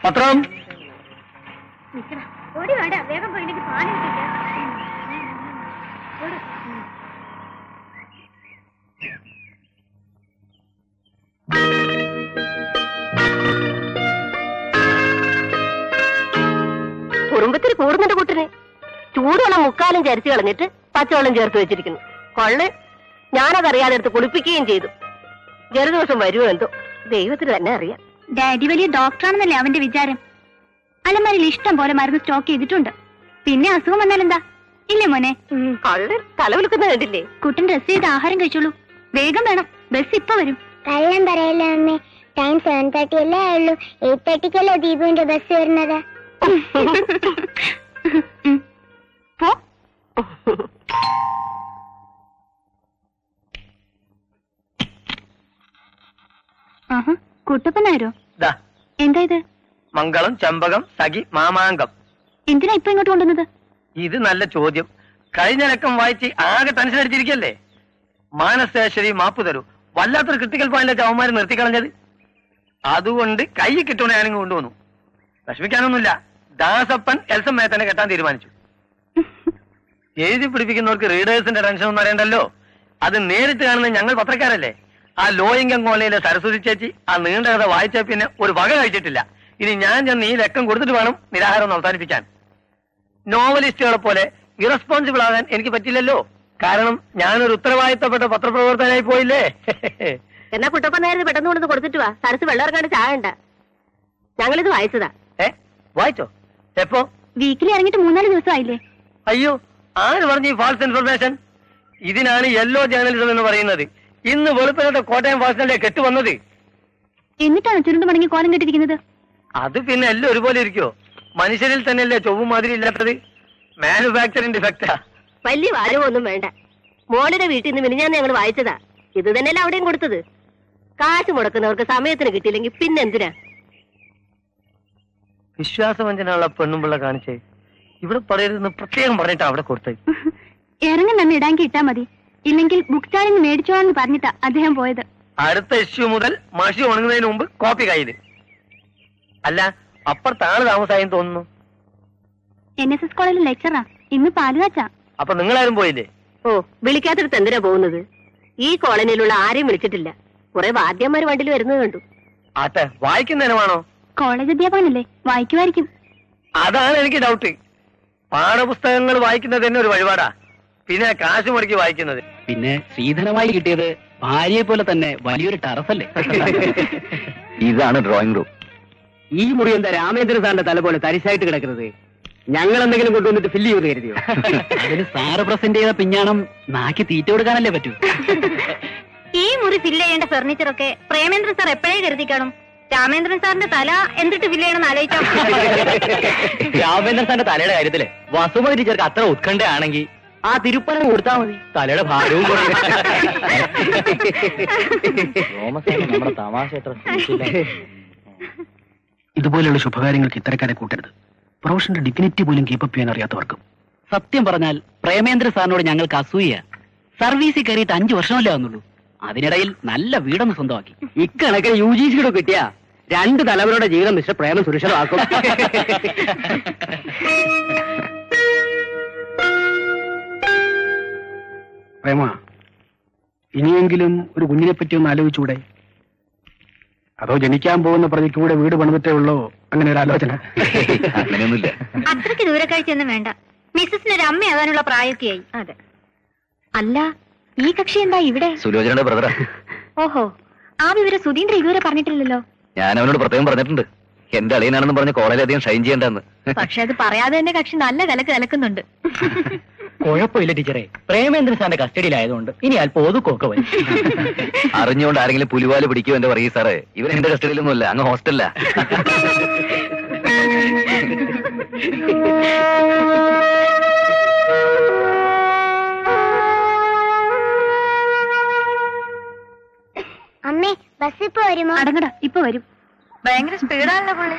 പത്രം. ഓടി വേണ്ട, വേഗം പോയി പാല് കിട്ടില്ല. കുടുംബത്തിൽ കൂടുന്നുണ്ട് കൂട്ടിന്. ചൂടുവെള്ളം മുക്കാലും ചരിച്ചു കളഞ്ഞിട്ട് പച്ചവെള്ളം ചേർത്ത് വെച്ചിരിക്കുന്നു. കൊള്ള് ഞാനതറിയാതെ എടുത്ത് കുളിപ്പിക്കുകയും ചെയ്തു. ജലദോഷം വരുമോ എന്തോ ദൈവത്തിന് തന്നെ അറിയാം. ഡാഡി വലിയ ഡോക്ടറാണെന്നല്ലേ അവന്റെ വിചാരം. അലമാരിൽ ഇഷ്ടം പോലെ മരുന്ന് സ്റ്റോക്ക് ചെയ്തിട്ടുണ്ട്. പിന്നെ അസുഖം വന്നാലെന്താ? ഇല്ലേ മോനെ? കള്ള് തലവിൽക്കുന്ന കണ്ടില്ലേ? കുട്ടൻ ഡ്രസ് ചെയ്ത് ആഹാരം കഴിച്ചോളൂ. വേഗം വേണം, ബസ് ഇപ്പൊ വരും. കള്ളം പറയല്ലേ അമ്മേ, ടൈം 7:30 അല്ലേ ആയുള്ളൂ. 8:30ക്കല്ലേ ദീപുവിന്റെ ബസ് വരുന്നത്. കുട്ടപ്പനാരോ? എന്താ ഇത്? മംഗളം, ചെമ്പകം, സഖി, മാമാങ്കം. എന്തിനാ ഇപ്പൊ ഇങ്ങോട്ട് കൊണ്ടുവന്നത്? ഇത് നല്ല ചോദ്യം. കഴിഞ്ഞ ലക്കം വായിച്ച് ആകെ ടെൻഷൻ അടിച്ചിരിക്കല്ലേ. മാനസേശ്വരി മാപ്പ് തരൂ, വല്ലാത്തൊരു ക്രിട്ടിക്കൽ പോയിന്റിലേക്ക് അവന്മാര് നിർത്തിക്കളഞ്ഞത്. അതുകൊണ്ട് കൈ കിട്ടണ ഞാനിങ്ങ് കൊണ്ടുവന്നു. വിഷമിക്കാനൊന്നുമില്ല. ദാസപ്പൻ എൽസം മേത്തനെ കെട്ടാൻ തീരുമാനിച്ചു. എഴുതി പിടിപ്പിക്കുന്നവർക്ക് റീഡേഴ്സിന്റെ ടെൻഷൻ ഒന്നും അറിയണ്ടല്ലോ. അത് നേരിട്ട് കാണുന്ന ഞങ്ങൾ പത്രക്കാരല്ലേ. ആ ലോ ഇൻകം കോളനിയിലെ സരസ്വതി ചേച്ചി ആ നീണ്ട കഥ വായിച്ച പിന്നെ ഒരു വക കഴിച്ചിട്ടില്ല. ഇനി ഞാൻ ചെന്ന് ഈ ലക്കം കൊടുത്തിട്ട് വേണം നിരാഹാരം അവസാനിപ്പിക്കാൻ. നോവലിസ്റ്റുകളെ പോലെ ഇറസ്പോൺസിബിൾ ആകാൻ എനിക്ക് പറ്റില്ലല്ലോ. കാരണം ഞാനൊരു ഉത്തരവാദിത്തപ്പെട്ട പത്രപ്രവർത്തകനായി പോയില്ലേ. എന്നാ കുട്ടപ്പൻ നേരത്തെ പെട്ടെന്ന് കൊണ്ടു കൊടുത്തിട്ട് വാ. സരസ് വെള്ളം ഇറങ്ങാണ്ട് ചായണ്ട. ഞങ്ങളിത് വായിച്ചതാ. വായിച്ചോ? എപ്പോ? വീക്കിലി ഇറങ്ങിയിട്ട് 3-4 ദിവസമായില്ലേ? അയ്യോ, ആര് പറഞ്ഞു ഈ ഫാൾസ് ഇൻഫർമേഷൻ? ഇതിനാണ് യെല്ലോ ജേർണലിസം എന്ന് പറയുന്നത്. ഇന്ന് വെളുപ്പിനത്തെ കോട്ടയം ഫാഷനിലെ കെട്ടുവന്നത്. എന്നിട്ടാണ് ചുരുണ്ടു മടങ്ങി കോലം കെട്ടിരിക്കുന്നത്. അത് പിന്നെ എല്ലാം ഒരുപോലെ ഇരിക്കോ? മനുഷ്യരിൽ തന്നെയല്ലേ ചൊവ്വും മാതിരി ഇല്ലാത്തത്. മാനുഫാക്ചറിംഗ് ഡിഫക്റ്റാ. വലിയ വാരമൊന്നും വേണ്ട. മോളുടെ വീട്ടിൽ നിന്ന് മിനിഞ്ഞാന്ന് ഞങ്ങൾ വായിച്ചതാ. ഇത് തന്നെയല്ലേ അവിടെയും കൊടുത്തത്. കാശ് മുടക്കുന്നവർക്ക് സമയത്തിന് കിട്ടിയില്ലെങ്കിൽ പിന്നെന്തിനാ? വിശ്വാസവഞ്ചനുള്ള പെണ്ണുമ്പിള്ള കാണിച്ചേ ഇവിടെ പറയരുതെന്ന് പ്രത്യേകം പറഞ്ഞിട്ടാ അവിടെ കൊടുത്തത്. ഇറങ്ങുന്ന ഇടാങ്കി ഇട്ടാ മതി. ഇല്ലെങ്കിൽ ബുക്ക് സ്റ്റാളിൽ നിന്ന് മേടിച്ചോളാന്ന് പറഞ്ഞിട്ടാ അദ്ദേഹം പോയത്. അടുത്ത ഇഷ്യൂ മുതൽ മഷി ഉണങ്ങുന്നതിന് മുമ്പ് കോപ്പി കയ്യില്. അല്ല, അപ്പുറത്താണ് താമസായെന്ന് തോന്നുന്നു. NSS കോളേജിൽ ലെക്ചറാ. ഇന്ന് പാലുകാച്ചാ. അപ്പൊ നിങ്ങളാരും പോയില്ലേ? ഓ, വിളിക്കാത്തിടത്ത് എന്തിനാ പോകുന്നത്? ഈ കോളനിയിലുള്ള ആരെയും വിളിച്ചിട്ടില്ല. കുറെ വാദ്യന്മാര് വണ്ടിയിൽ വരുന്നത് കണ്ടു. ആട്ടെ, വായിക്കുന്നതിനാണോ? കോളേജ് അധ്യാപകനല്ലേ, വായിക്കുമായിരിക്കും. അതാണ് എനിക്ക് ഡൗട്ട്. പാഠപുസ്തകങ്ങൾ വായിക്കുന്നത് തന്നെ ഒരു വഴിപാടാ. പിന്നെ കാശ് മുടക്കി വായിക്കുന്നത്. പിന്നെ ശ്രീധരമായി കിട്ടിയത് ഭാര്യയെ പോലെ തന്നെ വലിയൊരു ടെറസല്ലേ. ഇതാണ് ഡ്രോയിങ് റൂം. ഈ മുറി എന്താ രാമേന്ദ്രൻ സാറിന്റെ തല പോലെ തരിശായിട്ട് കിടക്കുന്നത്? ഞങ്ങൾ എന്തെങ്കിലും കൊണ്ടുവന്നിട്ട് ഫില്ല് ചെയ്ത് കരുതിയോ? അതിന് സാറ് പ്രസന്റ് ചെയ്ത പിഞ്ഞാണം നാക്കി തീറ്റ കൊടുക്കാനല്ലേ പറ്റൂ. ഈ മുറി ഫില്ല് ചെയ്യേണ്ട ഫർണിച്ചറൊക്കെ പ്രേമേന്ദ്രൻ സാർ എപ്പോഴേ കരുതി കാണും. രാമേന്ദ്രൻ സാറിന്റെ തല എന്തിട്ട് ഫില്ല് ചെയ്യണമെന്ന് ആലോചിച്ചാൽ രാമേന്ദ്രൻ സാറിന്റെ തലയുടെ കാര്യത്തില് വസുമതി ടീച്ചർക്ക് അത്ര ഉത്കണ്ഠയാണെങ്കിൽ ആ തിരുപ്പനം കൊടുത്താ മതി. തലയുടെ ഭാരവും നമ്മുടെ തമാശ. ഇതുപോലെയുള്ള ശുഭകാര്യങ്ങൾക്ക് ഇത്തരക്കാരെ കൂട്ടരുത്. പ്രൊഫഷന്റെ ഡിഗ്നിറ്റി പോലും കീപ്പപ്പ് ചെയ്യാൻ അറിയാത്തവർക്കും. സത്യം പറഞ്ഞാൽ പ്രേമേന്ദ്ര സാറിനോട് ഞങ്ങൾക്ക് അസൂയ. സർവീസിൽ കയറിയിട്ട് 5 വർഷമല്ലേ ആവുന്നുള്ളൂ. അതിനിടയിൽ നല്ല വീടൊന്ന് സ്വന്തമാക്കി. ഇക്കണക്കിന് UGC കിട്ടിയ 2 തലമുറയുടെ ജീവിതം മിസ്റ്റർ പ്രേമം സുരക്ഷിതമാക്കും. പ്രേമ, ഇനിയെങ്കിലും ഒരു കുഞ്ഞിനെ പറ്റി ഒന്ന് ആലോചിച്ചൂടെ? അതോ ജനിക്കാൻ പോകുന്ന പ്രതിക്ക് കൂടെ വീട് പണിതിട്ടേ ഉള്ളോ അങ്ങനെ ഒരു ആലോചന? അങ്ങനെയൊന്നുമില്ല. അത്രയ്ക്ക് ദൂരക്കാഴ്ചയൊന്നും വേണ്ട. മിസ്സസിന് ഒരു അമ്മയാകാനുള്ള പ്രായമൊക്കെയായി. അതെ. അല്ല, ഈ കക്ഷി എന്താ ഇവിടെ? സുലോചനയുടെ ബ്രദറാ. ഓഹോ, ആ വിവരം സുധീന്ദ്ര ഇതുവരെ പറഞ്ഞിട്ടില്ലല്ലോ. ഞാൻ അവനോട് പ്രത്യേകം പറഞ്ഞിട്ടുണ്ട്, എന്റെ അളിയനാണെന്ന് പറഞ്ഞ് കോളേജിൽ അധികം ഷൈൻ ചെയ്യേണ്ടെന്ന്. പക്ഷെ അത് പറയാതെ തന്നെ കക്ഷി നല്ല കലക്ക് കലക്കുന്നുണ്ട്. കുഴപ്പമില്ല ടീച്ചറെ, പ്രേമേന്ദ്ര സാറിന്റെ കസ്റ്റഡിയിലായതുകൊണ്ട് ഇനി അല്പം ഒതുക്കൊക്കെ വരും. അറിഞ്ഞുകൊണ്ട് ആരെങ്കിലും പുലിവാല് പിടിക്കുമോ എന്റെ പറയൂ സാറേ. ഇവൻ എന്റെ കസ്റ്റഡിയിലൊന്നുമല്ല, അങ്ങ് ഹോസ്റ്റലിലാ. അമ്മേ, ബസ് ഇപ്പൊ വരുമോ? അടങ്ങട, ഇപ്പൊ വരും. ഭയങ്കര സ്പീഡാണല്ലോ പുള്ളി.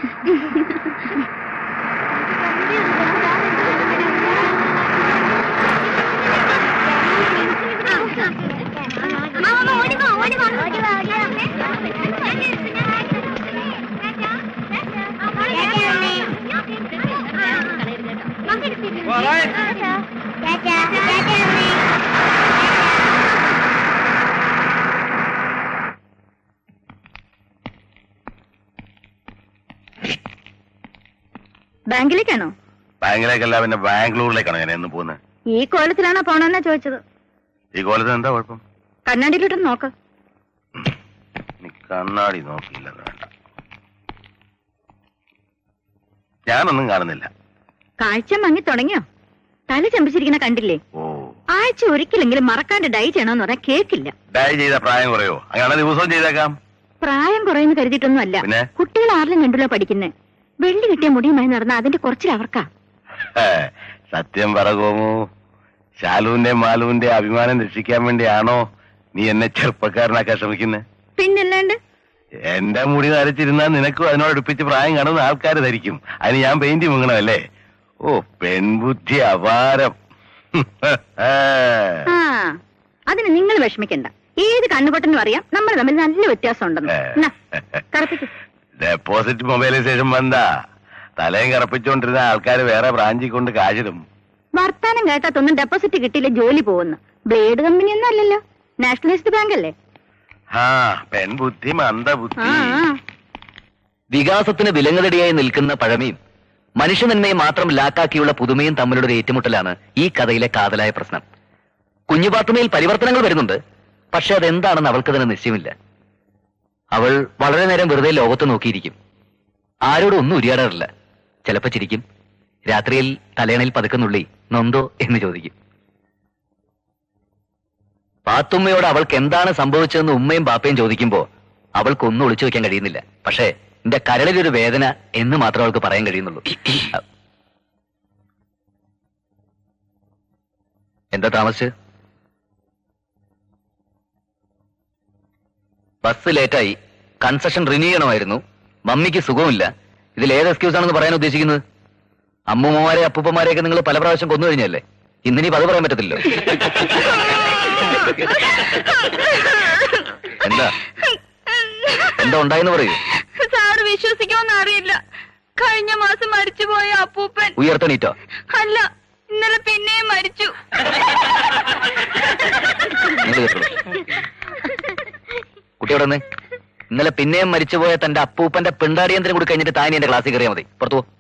ബാങ്കിലേക്കാണോ? ബാങ്കിലേക്കല്ല, പിന്നെ ബാംഗ്ലൂരിലേക്കാണോ ഞാൻ എന്ന് പോകുന്നത്? ഈ കോലത്തിലാണോ പോണെന്നാ ചോദിച്ചത്. ഈ കോലത്തിന് എന്താ കുഴപ്പം? കണ്ണാടിയിലോട്ടൊന്ന് നോക്ക്. കണ്ണാടി നോക്കിയില്ല, വേണ്ട. ഞാനൊന്നും കാണുന്നില്ല. കാഴ്ച മങ്ങി തുടങ്ങിയോ? തല ചമ്പിച്ചിരിക്കുന്ന കണ്ടില്ലേ? ഓ, ആഴ്ച ഒരിക്കലെങ്കിലും മറക്കാണ്ട് ഡൈ ചെയ്യണമെന്ന് പറഞ്ഞാൽ കേക്കില്ല. ഡൈ ചെയ്ത പ്രായം കുറയോ? അങ്ങനെ ദിവസവും ചെയ്തേക്കാം. പ്രായം കുറയെന്ന് കരുതിയിട്ടൊന്നും അല്ല. പിന്നെ? കുട്ടികൾ ആറിലും കണ്ടുല്ലോ പഠിക്കുന്നത്. വെള്ളി കിട്ടിയ മുടിയുമായി നടന്ന അതിന്റെ കുറച്ചിൽ അവർക്കാ. സത്യം പറകോമോ, ശാലുവിന്റെ മാലുവിന്റെ അഭിമാനം രക്ഷിക്കാൻ വേണ്ടിയാണോ നീ എന്നെ ചെറുപ്പക്കാരനാക്കാൻ ശ്രമിക്കുന്നത്? പിന്നല്ലാണ്ട്. എന്റെ മുടി നരച്ചിരുന്നാൽ നിനക്കും അതിനോട് അടുപ്പിച്ച് പ്രായം കാണുന്ന ആൾക്കാർ ധരിക്കും. അതിന് ഞാൻ പെയിന്റ് മുങ്ങണമല്ലേ? ഓ, പെൺബുദ്ധി അപാരം. അതിന് നിങ്ങൾ വിഷമിക്കണ്ട. ഏത് കണ്ണുപൊട്ടനും അറിയാം നമ്മൾ തമ്മിൽ നല്ല വ്യത്യാസം ഉണ്ടെന്ന്. ഡെപ്പോസിറ്റ് മൊബൈലൈസേഷൻ വന്നാ തലയും കറപ്പിച്ചോണ്ടിരുന്ന ആൾക്കാർ വേറെ ബ്രാഞ്ചിൽ കൊണ്ട് കാശിടും. വർത്താനം കേട്ടാത്തൊന്നും ഡെപ്പോസിറ്റ് കിട്ടിയില്ല, ജോലി പോകുന്നു. ബ്ലേഡ് കമ്പനി ഒന്നും അല്ലല്ലോ, നാഷണലൈസ്ഡ് ബാങ്ക് അല്ലേ? പെൺബുദ്ധി മന്ദബുദ്ധി. വികാസത്തിന് വിലങ്ങുതടിയായി നിൽക്കുന്ന പഴമയും മനുഷ്യനന്മയെ മാത്രം ലാക്കാക്കിയുള്ള പുതുമയും തമ്മിലുള്ള ഏറ്റുമുട്ടലാണ് ഈ കഥയിലെ കാതലായ പ്രശ്നം. കുഞ്ഞുപാത്തുമയിൽ പരിവർത്തനങ്ങൾ വരുന്നുണ്ട്, പക്ഷെ അതെന്താണെന്ന് അവൾക്ക് തന്നെ നിശ്ചയമില്ല. അവൾ വളരെ നേരം വെറുതെ ലോകത്ത് നോക്കിയിരിക്കും. ആരോടും ഒന്നും ഉരിയാടാറില്ല. ചിലപ്പോ ചിരിക്കും. രാത്രിയിൽ തലയണയിൽ പതുക്കുന്നുള്ളി നൊന്തോ എന്ന് ചോദിക്കും. പാത്തുമ്മയോട് അവൾക്ക് എന്താണ് സംഭവിച്ചതെന്ന് ഉമ്മയും ബാപ്പയും ചോദിക്കുമ്പോ അവൾക്കൊന്നും ഒളിച്ചു വെക്കാൻ കഴിയുന്നില്ല. പക്ഷേ എന്റെ കരളിലൊരു വേദന എന്ന് മാത്രം അവൾക്ക് പറയാൻ കഴിയുന്നുള്ളൂ. എന്താ താമസിച്ച്? ബസ് ലേറ്റായി, കൺസെഷൻ റിന്യൂ ചെയ്യണമായിരുന്നു, മമ്മിക്ക് സുഖമില്ല. ഇതിൽ ഏത് എക്സ്ക്യൂസ് ആണെന്ന് പറയാൻ ഉദ്ദേശിക്കുന്നത്? അമ്മൂമ്മമാരെ അപ്പൂപ്പന്മാരെയൊക്കെ നിങ്ങൾ പല പ്രാവശ്യം കൊന്നു കഴിഞ്ഞല്ലേ, ഇന്നിനി അത് പറയാൻ പറ്റത്തില്ലോ. എന്താ എന്താ ഉണ്ടായെന്ന് പറയൂ. സാറ് വിശ്വസിക്കുമെന്ന് അറിയില്ല. കഴിഞ്ഞ മാസം മരിച്ചുപോയ അപ്പൂപ്പൻ ഉയർത്തെണീറ്റോ? അല്ല, ഇന്നലെ പിന്നെയും മരിച്ചു. കുട്ടിയോടെ ഇന്നലെ പിന്നെയും മരിച്ചുപോയ തന്റെ അപ്പൂപ്പന്റെ പിണ്ടാടിയന്ത്രം കൂടി കഴിഞ്ഞിട്ട് താനി എന്റെ ക്ലാസ്സിൽ കയറിയാൽ മതി. പുറത്തു പോ.